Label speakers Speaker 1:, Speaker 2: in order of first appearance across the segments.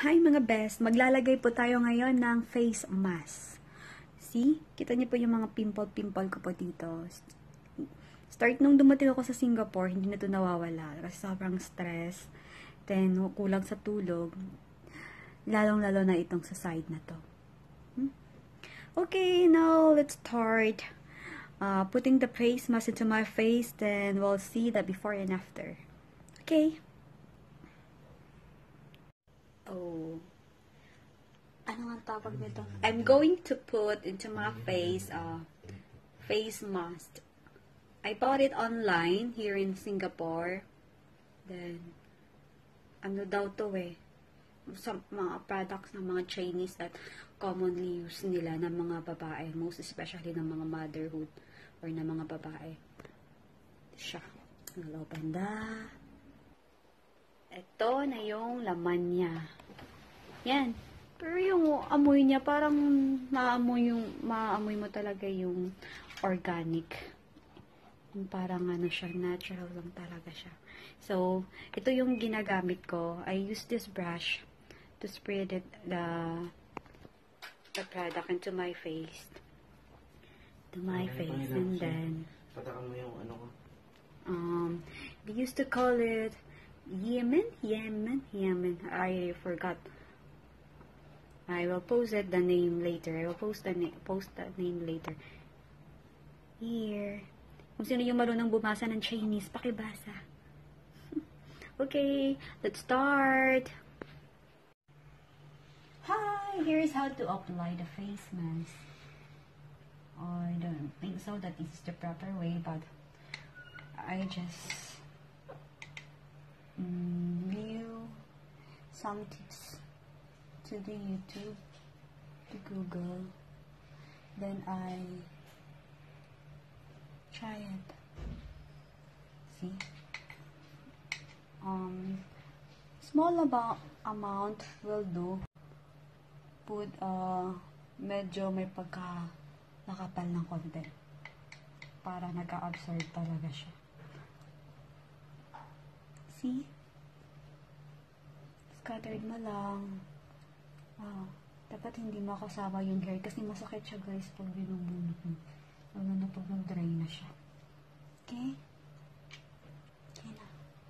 Speaker 1: Hi mga best! Maglalagay po tayo ngayon ng face mask. See? Kita niyo po yung mga pimple-pimple ko po dito. Start nung dumating ako sa Singapore, hindi na ito nawawala. Kasi sobrang stress. Then, kulang sa tulog. Lalong-lalo na itong sa side na to. Okay, now let's start putting the face mask into my face. Then, we'll see the before and after. Okay? Oh, ano nga tawag nito? I'm going to put into my face face mask. I bought it online here in Singapore. Then, ano daw to some mga products ng mga Chinese that commonly used nila ng mga babae, most especially ng mga motherhood or ng mga babae. Siya. Hello, banda. Ito na yung laman niya. Yan. Pero yung amoy niya, parang maamoy mo talaga yung organic. Yung parang ano siya, natural lang talaga siya. So, ito yung ginagamit ko. I use this brush to spread the product into my face. And then,
Speaker 2: patakan mo yung ano ko.
Speaker 1: they used to call it Yemen. I forgot. I will post the name later. I will post the name later. Here. Kung sino yung marunong bumasa ng Chinese, pakibasa. Okay, let's start. Hi, here's how to apply the face mask. I don't think so that this is the proper way, but I just view some tips to the YouTube, to Google, then I try it. See, small amount will do. Put medyo may pagka nakapal ng konti para nag-absorb talaga siya. See? Scattered mo lang. Dapat hindi makasama yung hair kasi masakit siya guys pag binubunot mo. Lalo na pag nag-dry na siya. Okay? Okay na.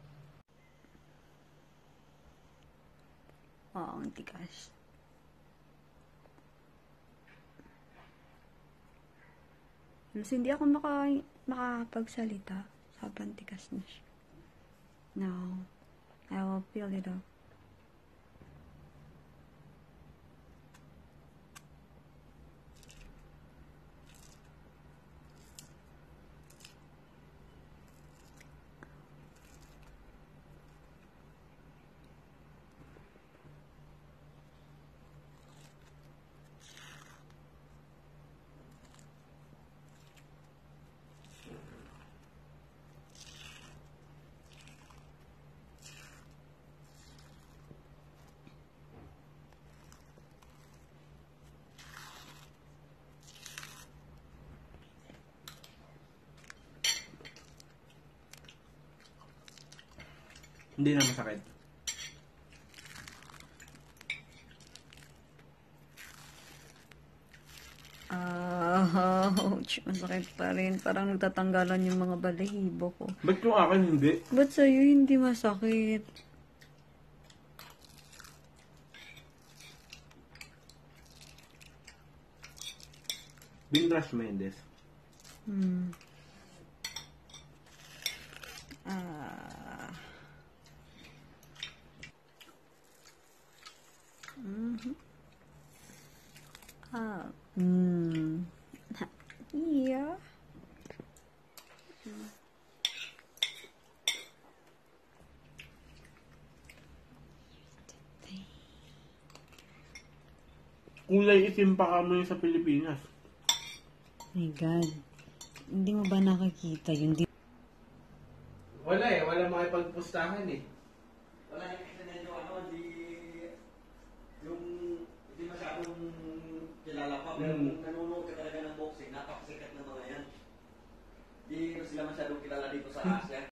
Speaker 1: Ang tigas. Mas hindi ako makakapagsalita. Sobrang tigas na siya. Now, I will peel it off.
Speaker 2: Hindi na masakit.
Speaker 1: Ouch, masakit pa rin. Parang nagtatanggalan yung mga balahibo ko.
Speaker 2: Ba't yung akin hindi?
Speaker 1: Ba't sa'yo hindi masakit?
Speaker 2: Binrush mo yun, Des.
Speaker 1: Yeah.
Speaker 2: Kulay itim pa kamo yun sa Pilipinas.
Speaker 1: My God. Hindi mo ba nakakita yun?
Speaker 2: Wala wala makipagpustahan
Speaker 3: Wala hindi masyadong kilala pa, pero kung nanonood ka talaga ng boxing, napakasikat ng mga yan. Hindi sila masyadong kilala dito sa Asia.